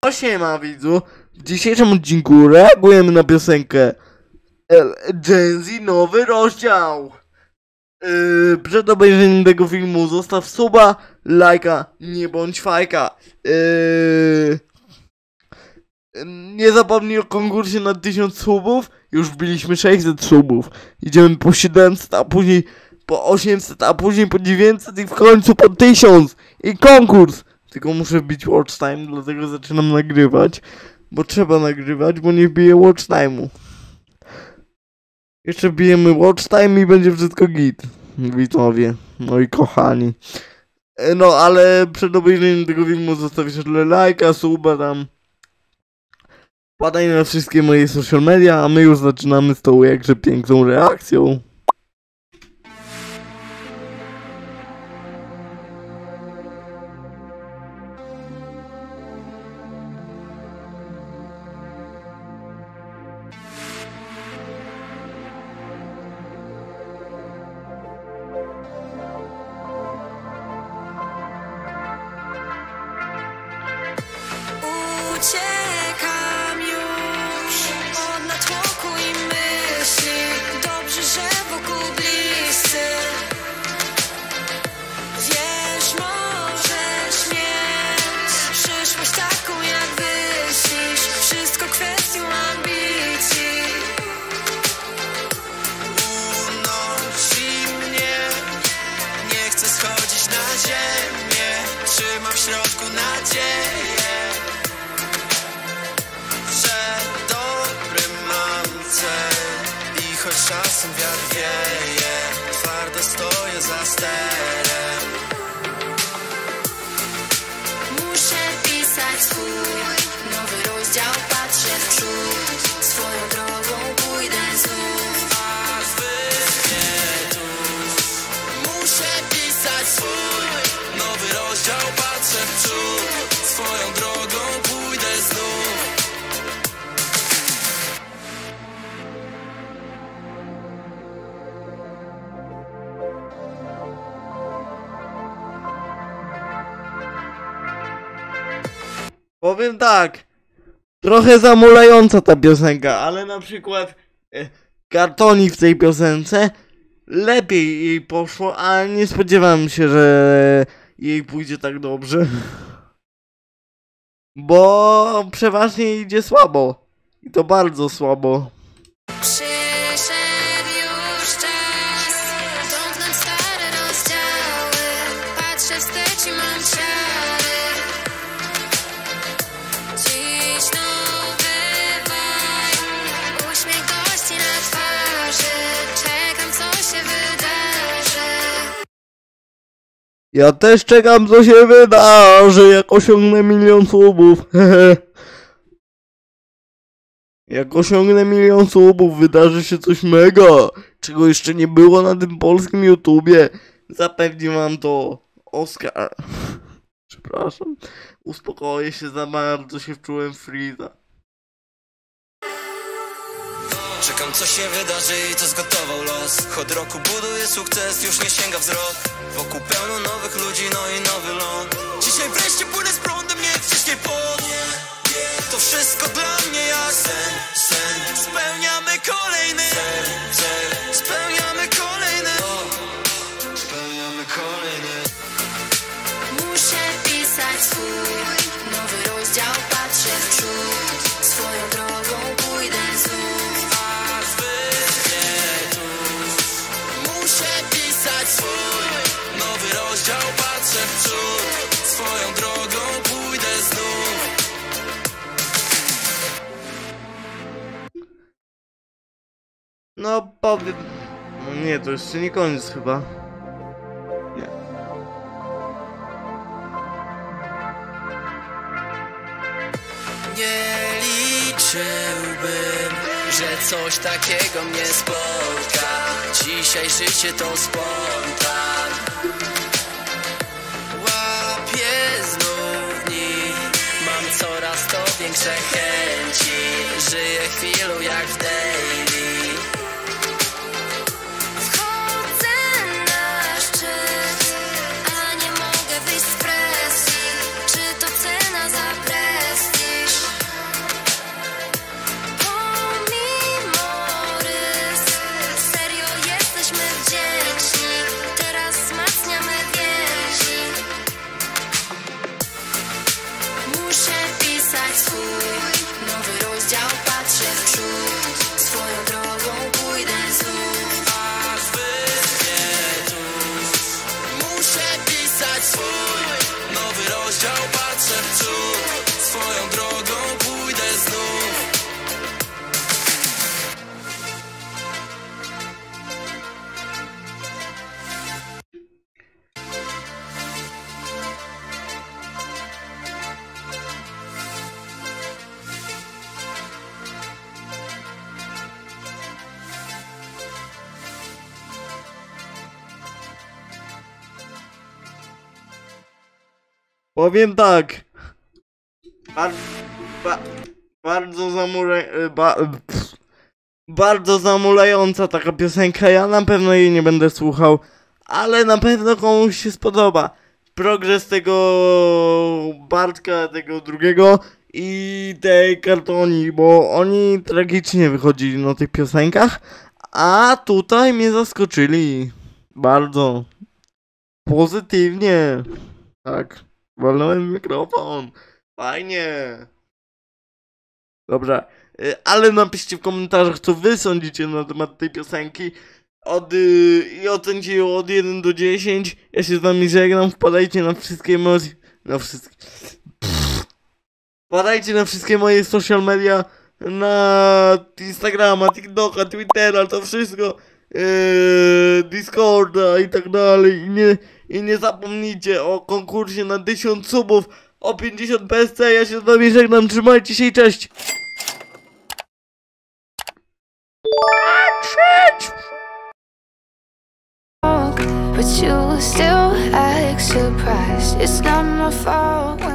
Siema widzu, w dzisiejszym odcinku reagujemy na piosenkę Gen Z nowy rozdział. Przed obejrzeniem tego filmu zostaw suba, lajka, nie bądź fajka. Nie zapomnij o konkursie na 1000 subów, już wbiliśmy 600 subów. Idziemy po 700, a później po 800, a później po 900 i w końcu po 1000. I konkurs! Tylko muszę wbić watch time, dlatego zaczynam nagrywać. Bo trzeba nagrywać, bo nie wbiję watch time'u. Jeszcze wbijemy watch time i będzie wszystko git. Widzowie, no i kochani. No ale przed obejrzeniem tego filmu zostawisz jeszcze lajka, suba tam. Wpadaj na wszystkie moje social media, a my już zaczynamy z tą jakże piękną reakcją. Uciekam już od natłoku i myśli. Dobrze, że wokół bliscy. Wiesz, możesz mieć przyszłość taką, jak myślisz. Wszystko kwestią ambicji. Unosi mnie, nie chcę schodzić na ziemię. Trzymam w środku nadzieję, i choć czasem wiatr wieje, twardo stoję za sterem. Muszę pisać swój nowy rozdział, patrzę w przód. Swoją drogą pójdę znów, aż wyschnie tuż. Muszę pisać swój nowy rozdział, patrzę w przód. Swoją drogą pójdę znów. Powiem tak, trochę zamulająca ta piosenka, ale na przykład Kartoni w tej piosence lepiej jej poszło, a nie spodziewałem się, że jej pójdzie tak dobrze. Bo przeważnie idzie słabo. I to bardzo słabo. Przyszedł już czas, domknąć stare rozdziały. Patrzę wstecz i mam ciary. Dziś nowy vibe, uśmiech gości na twarzy. Czekam, co się wydarzy. Ja też czekam, co się wydarzy, jak osiągnę 1 000 000 subów. Jak osiągnę 1 000 000 subów, wydarzy się coś mega, czego jeszcze nie było na tym polskim YouTubie. Zapewni wam to Oskar. Przepraszam. Uspokoję się, za bardzo się wczułem w Freeza. Czekam, co się wydarzy i co zgotował los. Chod roku buduje sukces, już nie sięga wzrok. Wokół pełno nowych ludzi, no i nowy ląd. Dzisiaj wreszcie płynę z prądem, nie wcześniej pod. To wszystko dla mnie jak sen. Spełniamy kolejny cel. Spełniamy kolejny. Spełniamy kolejny. Muszę pisać swój nowy rozdział, patrzę w przód. Swoją drogą pójdę znów, aż wyschnie tuż. muszę pisać swój Nowy rozdział, patrzę w przód. Swoją drogą pójdę znów. No powiem... No nie, to jeszcze nie koniec chyba. Nie. Nie liczyłbym, że coś takiego mnie spotka. Dzisiaj życie to spontan. Łapię znów dni, mam coraz to większe chęci. Żyję chwilą jak w daily. Wchodzę na szczyt, a nie mogę wyjść z presji. Czy to cena za presji? Powiem tak. Bardzo bardzo zamulająca taka piosenka. Ja na pewno jej nie będę słuchał, ale na pewno komuś się spodoba. Progres tego Bartka, tego drugiego i tej Kartoni, bo oni tragicznie wychodzili na tych piosenkach, a tutaj mnie zaskoczyli bardzo pozytywnie. Tak, walnąłem w mikrofon. Fajnie. Dobra, ale napiszcie w komentarzach, co wy sądzicie na temat tej piosenki. I ocencie ją od 1 do 10. Ja się z wami żegnam. Wpadajcie na wszystkie Wpadajcie na wszystkie moje social media. Na Instagrama, TikToka, Twittera, to wszystko. Discorda i tak dalej. I nie zapomnijcie o konkursie na 1000 subów. O 50 PSC. Ja się z wami żegnam. Trzymajcie się i cześć. But you still act surprised. It's not my fault.